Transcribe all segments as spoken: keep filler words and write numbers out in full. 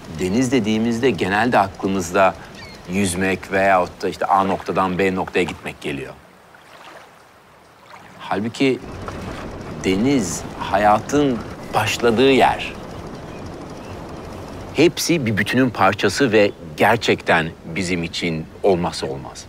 deniz dediğimizde genelde aklımızda yüzmek veyahut da işte A noktadan B noktaya gitmek geliyor. Halbuki deniz hayatın başladığı yer. Hepsi bir bütünün parçası ve gerçekten bizim için olmazsa olmaz.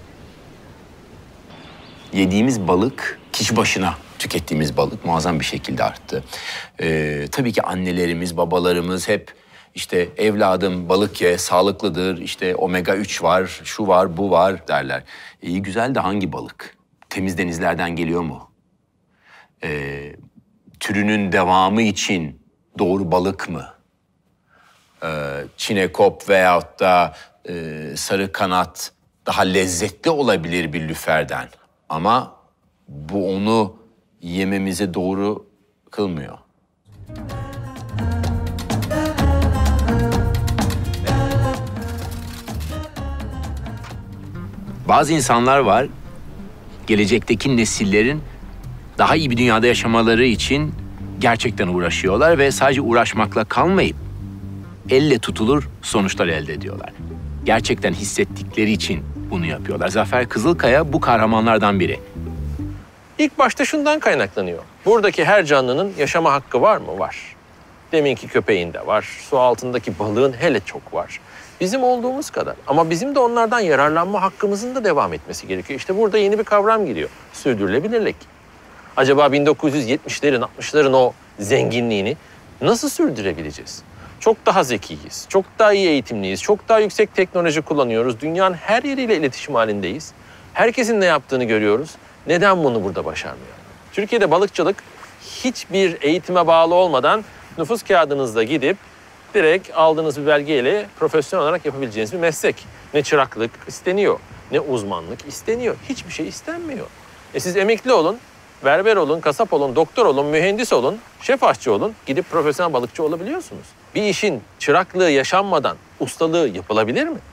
Yediğimiz balık, kişi başına tükettiğimiz balık muazzam bir şekilde arttı. Ee, tabii ki annelerimiz, babalarımız hep işte evladım balık ye, sağlıklıdır, işte omega üç var, şu var, bu var derler. İyi güzel de hangi balık? Temiz denizlerden geliyor mu? Ee, türünün devamı için doğru balık mı? Ee, çinekop veyahut da e, sarı kanat daha lezzetli olabilir bir lüferden. Ama bu onu yememize doğru kılmıyor. Bazı insanlar var, gelecekteki nesillerin daha iyi bir dünyada yaşamaları için gerçekten uğraşıyorlar ve sadece uğraşmakla kalmayıp elle tutulur sonuçlar elde ediyorlar. Gerçekten hissettikleri için bunu yapıyorlar. Zafer Kızılkaya bu kahramanlardan biri. İlk başta şundan kaynaklanıyor. Buradaki her canlının yaşama hakkı var mı? Var. Deminki köpeğin de var. Su altındaki balığın hele çok var. Bizim olduğumuz kadar. Ama bizim de onlardan yararlanma hakkımızın da devam etmesi gerekiyor. İşte burada yeni bir kavram giriyor. Sürdürülebilirlik. Acaba bin dokuz yüz yetmişlerin, altmışların o zenginliğini nasıl sürdürebileceğiz? Çok daha zekiyiz, çok daha iyi eğitimliyiz, çok daha yüksek teknoloji kullanıyoruz. Dünyanın her yeriyle iletişim halindeyiz. Herkesin ne yaptığını görüyoruz. Neden bunu burada başarmıyor? Türkiye'de balıkçılık hiçbir eğitime bağlı olmadan nüfus kağıdınızla gidip direkt aldığınız bir belgeyle profesyonel olarak yapabileceğiniz bir meslek. Ne çıraklık isteniyor, ne uzmanlık isteniyor. Hiçbir şey istenmiyor. E siz emekli olun, berber olun, kasap olun, doktor olun, mühendis olun, şef aşçı olun. Gidip profesyonel balıkçı olabiliyorsunuz. Bir işin çıraklığı yaşanmadan ustalığı yapılabilir mi?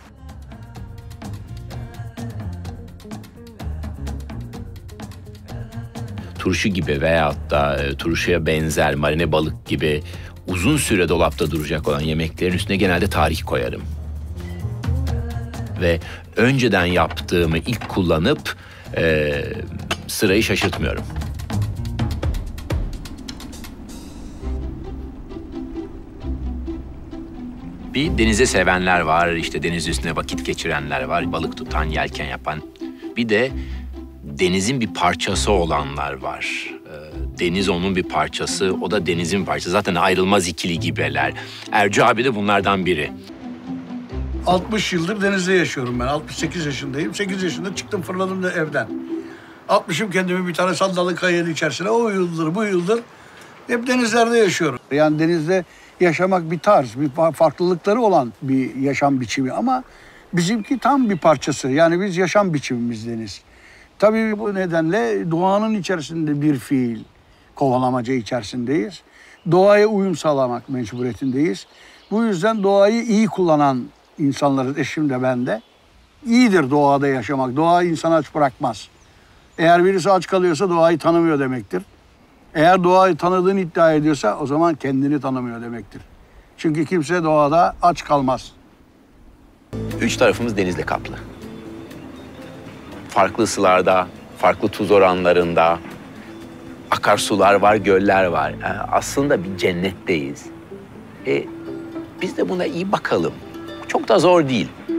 Turşu gibi veyahut da e, turşuya benzer marine balık gibi uzun süre dolapta duracak olan yemeklerin üstüne genelde tarih koyarım. Ve önceden yaptığımı ilk kullanıp e, sırayı şaşırtmıyorum. Bir denize sevenler var, işte deniz üstüne vakit geçirenler var, balık tutan, yelken yapan. Bir de denizin bir parçası olanlar var. Deniz onun bir parçası, o da denizin bir parçası. Zaten ayrılmaz ikili gibiler. Ercü abi de bunlardan biri. altmış yıldır denizde yaşıyorum ben. altmış sekiz yaşındayım. sekiz yaşında çıktım fırladım da evden. Atmışım kendimi bir tane sandallı kayanın içerisine. O yıldır, bu yıldır hep denizlerde yaşıyorum. Yani denizde yaşamak bir tarz, bir farklılıkları olan bir yaşam biçimi ama bizimki tam bir parçası. Yani biz yaşam biçimimiz deniz. Tabii bu nedenle doğanın içerisinde bir fiil kovalamaca içerisindeyiz. Doğaya uyum sağlamak mecburiyetindeyiz. Bu yüzden doğayı iyi kullanan insanlarız, eşim de ben de. İyidir doğada yaşamak. Doğa insanı aç bırakmaz. Eğer birisi aç kalıyorsa doğayı tanımıyor demektir. Eğer doğayı tanıdığını iddia ediyorsa o zaman kendini tanımıyor demektir. Çünkü kimse doğada aç kalmaz. Üç tarafımız denizle kaplı. Farklı ısılarda, farklı tuz oranlarında akarsular var, göller var. E, aslında bir cennetteyiz. E, biz de buna iyi bakalım. Çok da zor değil.